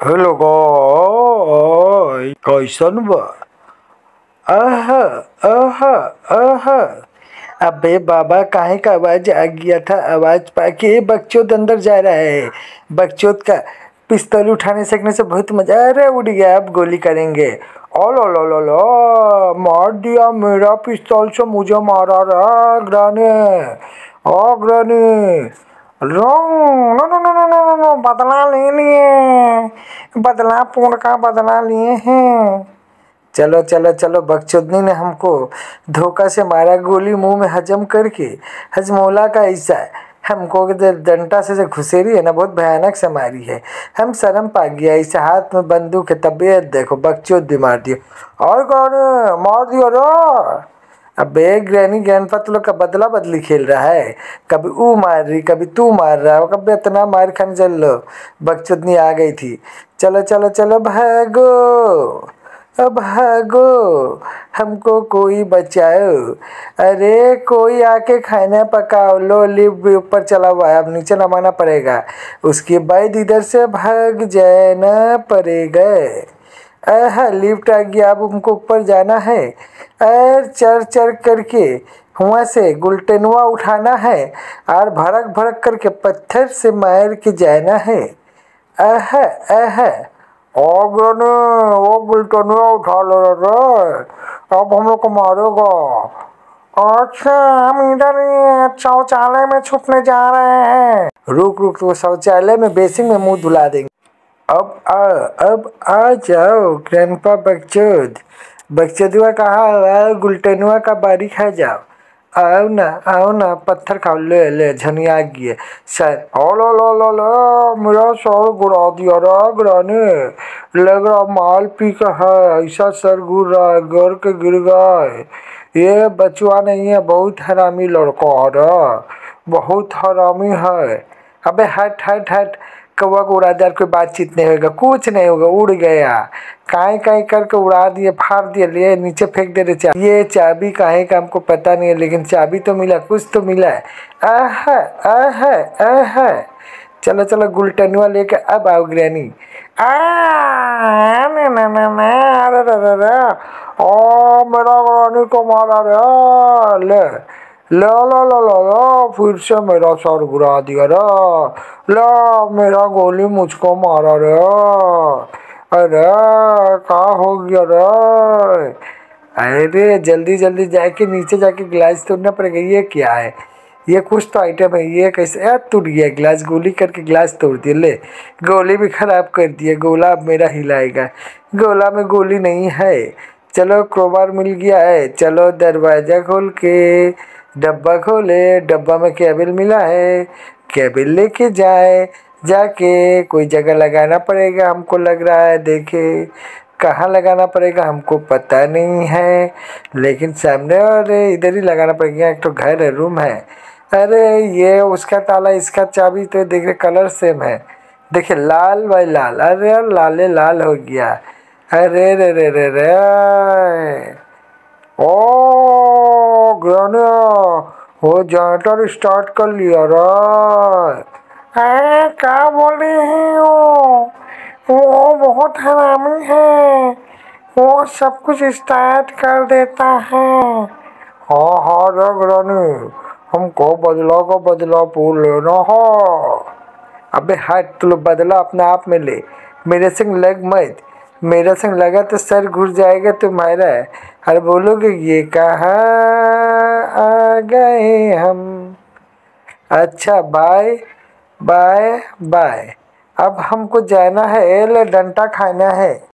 Hello guys, कैसन बा? आहा, आहा, आहा। अबे बाबा, काहे का आवाज आ गया था? आवाज पाके बकचोद अंदर जा रहा है। बकचोद का पिस्तौल उठाने सकने से बहुत मजा। अरे उड़ गया, अब गोली करेंगे। ओ लो लो लो लो, मार दिया मेरा पिस्तौल से मुझे मारा रा ग्राने। ओ ग्राने, no no no no no no no, बदला ले लिए, बदला पूर्ण का बदला लिए हैं। चलो चलो चलो, बकचोदनी ने हमको धोखा से मारा गोली मुंह में हजम करके। हजमोला का ऐसा हमको डंडा से जो घुसेरी है ना, बहुत भयानक से मारी है। हम शर्म पा गया, इसे हाथ में बंदूक है, तबीयत देखो, बकचोद भी मार दिया। और कौन मार दिया रो? अबे ग्रैनी ग्रैंडपा तो लोग का बदला बदली खेल रहा है। कभी ऊ मार रही, कभी तू मार रहा है, कभी इतना मार खाने चल लो। बकचोदनी आ गई थी। चलो चलो चलो, भागो अब, भागो, हमको कोई बचाओ। अरे कोई आके खाना पकाओ। लो, लिफ्ट भी ऊपर चला हुआ है, अब नीचे नमाना पड़ेगा। उसके बाद इधर से भाग जाना पड़ेगा। लिफ्ट आ गया, अब हमको ऊपर जाना है। चढ़ चढ़ करके वहाँ से गुलटेनुआ उठाना है और भड़क भड़क करके पत्थर से मार के जाना है। अगने वो गुलटेनुआ उठा लो रे, अब हम लोग को मारेगा। अच्छा, हम इधर शौचालय में छुपने जा रहे हैं। रुक रुक, तो शौचालय में बेसिन में मुंह धुला देंगे। अब आ जाओ ग्रैंडपा बकचोद। बकचोदुआ कहा हुआ गुलटेनुआ का बारी खा जाओ। आओ ना, पत्थर खाओ। ले झनिया गिए सर। ओ लो लो लो लो, मेरा सर गुड़ा दिया रा ग्राने। लग रहा माल पी का है, ऐसा सर गुड़ रहा है, गिर के गिर गए। ये बचवा नहीं है, बहुत हरामी लड़का है, बहुत हरामी है। अबे हट हट हट, कौवा को उड़ा दे, कोई बातचीत नहीं होगा, कुछ नहीं होगा, उड़ गया। काहे काहे करके उड़ा दिए, फाड़ दिए, लिए नीचे फेंक दे रहे चाबी। ये चाबी काहे का हमको पता नहीं है, लेकिन चाबी तो मिला, कुछ तो मिला है। आहा। चलो चलो, गुलटेनुआ लेके अब आओ ग्रैनी। ओ मेरा ग्रैनी को मारा रे। ले ला ला ला ला ला, फिर से मेरा सर घुरा दिया रा। ला, मेरा गोली मुझको मारा रे। अरे क्या हो गया रे? अरे जल्दी जल्दी जाके नीचे जाके गिलास तोड़ना पड़ेगा। ये क्या है? ये कुछ तो आइटम है। ये कैसे यार टूट गया गिलास? गोली करके गिलास तोड़ दिया। ले, गोली भी खराब कर दिया। गोला अब मेरा हिलाएगा। गोला में गोली नहीं है। चलो, क्रोबार मिल गया है। चलो दरवाजा खोल के डब्बा खोले। डब्बा में केबल मिला है, केबल लेके जाके कोई जगह लगाना पड़ेगा। हमको लग रहा है, देखे कहाँ लगाना पड़ेगा हमको पता नहीं है, लेकिन सामने और इधर ही लगाना पड़ेगा। एक तो घर है, रूम है। अरे ये उसका ताला, इसका चाबी तो देख रहे कलर सेम है। देखिए लाल भाई लाल। अरे यार लाले लाल हो गया। अरे रे ओ ग्रानिया, वो जनरेटर स्टार्ट कर लिया रा। क्या बोल रहे हैं वो बहुत हरामी है, वो सब कुछ स्टार्ट कर देता है। हाँ रग रानी, हमको बदला का बदला पूर लेना है। अबे हट, तू बदला अपने आप में ले, मेरे संग लग मत। मेरे संग लगा तो सर घुस जाएगा तुम्हारा। अरे बोलोगे ये कहाँ आ गए हम। अच्छा बाय बाय बाय। अब हमको जाना है, ले डंडा खाना है।